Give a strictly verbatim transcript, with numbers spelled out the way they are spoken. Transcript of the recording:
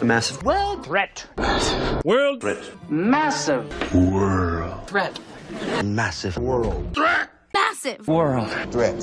A massive world threat. Massive world threat. Massive World threat. Massive world Massive world threat.